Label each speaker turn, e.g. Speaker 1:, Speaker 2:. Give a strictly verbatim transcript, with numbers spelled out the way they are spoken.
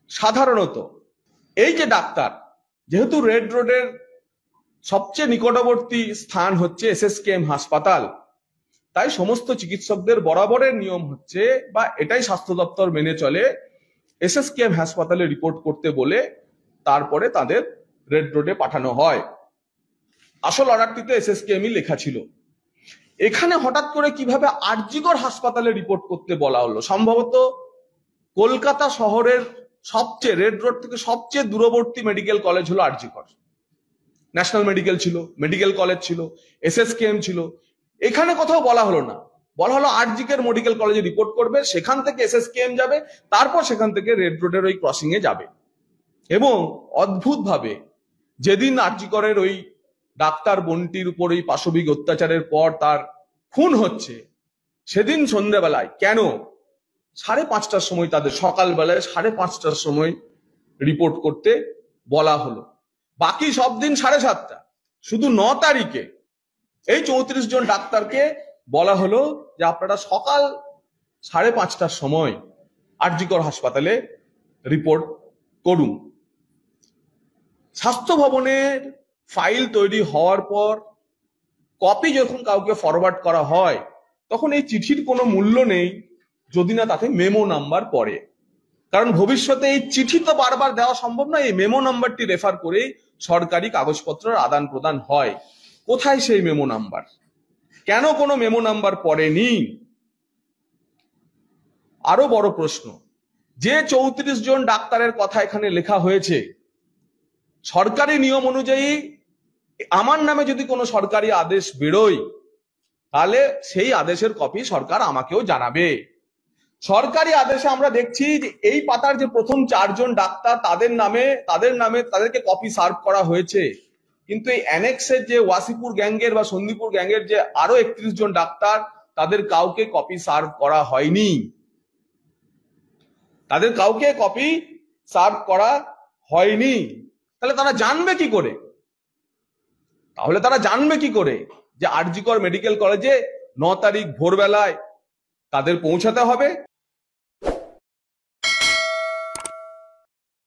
Speaker 1: সাধারণত এই যে ডাক্তার, যেহেতু রেড রোডের সবচেয়ে নিকটবর্তী স্থান হচ্ছে এসএসকেএম হাসপাতাল, তাই সমস্ত চিকিৎসকদের বরাবরের নিয়ম হচ্ছে, বা এটাই স্বাস্থ্য দপ্তর মেনে চলে, এসএসকেএম হাসপাতালে রিপোর্ট করতে বলে তারপরে তাদের রেড রোডে পাঠানো হয়। আসল অর্ডারটিতে এসএসকেএমই লেখা ছিল। এখানে হঠাৎ করে কিভাবে আরজিকর হাসপাতালে রিপোর্ট করতে বলা হলো? সম্ভবত কলকাতা শহরের সবচেয়ে রেড রোড থেকে সবচেয়ে দূরবর্তী মেডিকেল কলেজ হলো আরজিকর। ন্যাশনাল মেডিকেল ছিল, মেডিকেল কলেজ ছিল, এসএসকেএম ছিল। এখানে কোথাও বলা হলো না, বলা হলো আরজিকের মেডিকেল কলেজে রিপোর্ট করবে, সেখান থেকে এসএসকেএম যাবে, তারপর সেখান থেকে রেড রোডের ওই ক্রসিং এ যাবে। এবং অদ্ভুত ভাবে যেদিন আরজিকরের ওই ডাক্তার বোনটির উপর ওই পাশবিক অত্যাচারের পর তার খুন হচ্ছে, সেদিন সন্ধ্যাবেলায় কেন সাড়ে পাঁচটার সময়, তাদের সকালবেলায় সাড়ে পাঁচটার সময় রিপোর্ট করতে বলা হলো। বাকি সব দিন সাড়ে সাতটা, শুধু ন তারিখে এই চৌত্রিশ জন ডাক্তারকে বলা হলো যে আপনারা সকাল সাড়ে পাঁচটার সময় আরজিকর হাসপাতালে রিপোর্ট করুন। স্বাস্থ্য ভবনের ফাইল তৈরি হওয়ার পর কপি যখন কাউকে ফরওয়ার্ড করা হয়, তখন এই চিঠির কোনো মূল্য নেই যদি না তাতে মেমো নাম্বার পড়ে। কারণ ভবিষ্যতে এই চিঠি তো বারবার দেওয়া সম্ভব নয়, এই মেমো নাম্বারটি রেফার করেই সরকারি কাগজপত্রের আদান প্রদান হয়। কোথায় সেই মেমো নাম্বার? কেন কোনো মেমো নাম্বার পড়েনি? আরো বড় প্রশ্ন, যে চৌত্রিশ জন ডাক্তারের কথা এখানে লেখা হয়েছে, সরকারি নিয়ম অনুযায়ী আমার নামে যদি কোনো সরকারি আদেশ বেরোয়, তাহলে সেই আদেশের কপি সরকার আমাকেও জানাবে। সরকারি আদেশে আমরা দেখছি যে এই পাতার যে প্রথম চারজন ডাক্তার, তাদের নামে তাদের নামে তাদেরকে কপি সার্ভ করা হয়েছে, কিন্তু এই অ্যানেক্সের যে ওয়াসিপুর গ্যাংয়ের বা সন্দীপুর গ্যাংয়ের যে আরো একত্রিশ জন ডাক্তার, তাদের কাউকে কপি সার্ভ করা হয়নি। তাদের কাউকে কপি সার্ভ করা হয়নি। তাহলে তারা জানবে কি করে তাহলে তারা জানবে কি করে যে আরজিকর মেডিকেল কলেজে ন তারিখ ভোরবেলায় তাদের পৌঁছাতে হবে,